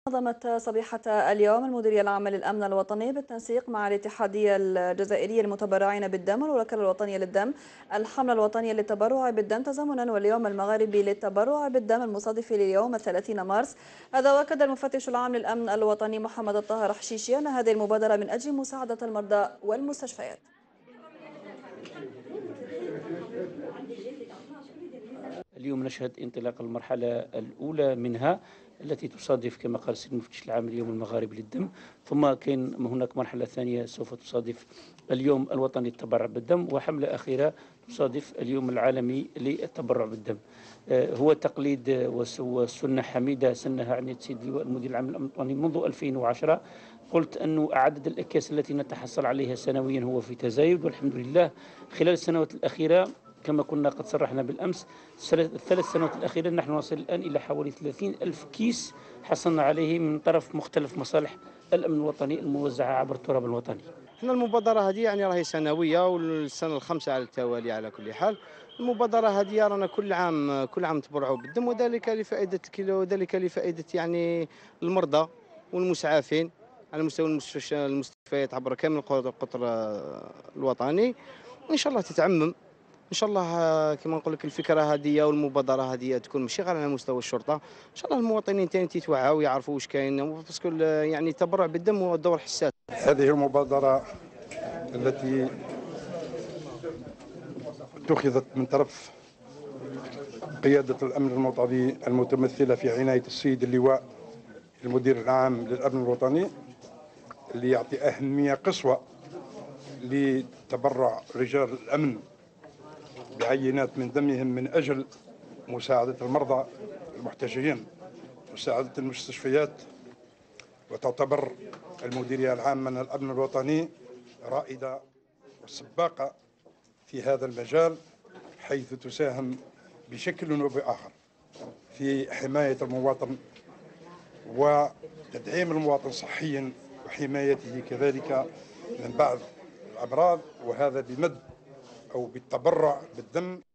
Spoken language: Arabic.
نظمت صبيحة اليوم المديرية العامة للأمن الوطني بالتنسيق مع الاتحادية الجزائرية للمتبرعين بالدم والوكالة الوطنية للدم الحملة الوطنية للتبرع بالدم تزامنا واليوم المغاربي للتبرع بالدم المصادف لليوم 30 مارس. هذا وأكد المفتش العام للأمن الوطني محمد الطاهر حشيشي أن هذه المبادرة من أجل مساعدة المرضى والمستشفيات. اليوم نشهد انطلاق المرحلة الأولى منها التي تصادف كما قال السيد المفتش العام اليوم المغاربي للدم، ثم كاين هناك مرحلة ثانية سوف تصادف اليوم الوطني للتبرع بالدم، وحملة أخيرة تصادف اليوم العالمي للتبرع بالدم. هو تقليد والسنة حميدة سنها عن السيد المدير العام للأمن الوطني منذ 2010. قلت أن عدد الأكياس التي نتحصل عليها سنويا هو في تزايد، والحمد لله خلال السنوات الأخيرة كما كنا قد صرحنا بالأمس الثلاث سنوات الأخيرة نحن نصل الآن إلى حوالي 30 ألف كيس حصلنا عليه من طرف مختلف مصالح الأمن الوطني الموزعة عبر التراب الوطني. احنا المبادرة هذه يعني راهي سنوية والسنة الخامسة على التوالي على كل حال. المبادرة هذه رانا كل عام نتبرعوا بالدم، وذلك لفائدة يعني المرضى والمسعافين على مستوى المستشفيات عبر كامل القطر الوطني. ان شاء الله تتعمم ان شاء الله. كما نقول لك الفكره هذه والمبادره هذه تكون ماشي غير على مستوى الشرطه، ان شاء الله المواطنين ثاني تيتوعوا ويعرفوا واش كاين، باسكو يعني التبرع بالدم هو دور حساس. هذه المبادره التي اتخذت من طرف قياده الامن الوطني المتمثله في عنايه السيد اللواء المدير العام للامن الوطني، اللي يعطي اهميه قصوى لتبرع رجال الامن بعينات من دمهم من أجل مساعدة المرضى المحتاجين، مساعدة المستشفيات. وتعتبر المديرية العامة للأمن الوطني رائدة وسباقة في هذا المجال، حيث تساهم بشكل وبآخر في حماية المواطن وتدعيم المواطن صحيا وحمايته كذلك من بعض الأمراض، وهذا بمد أو بالتبرع بالدم.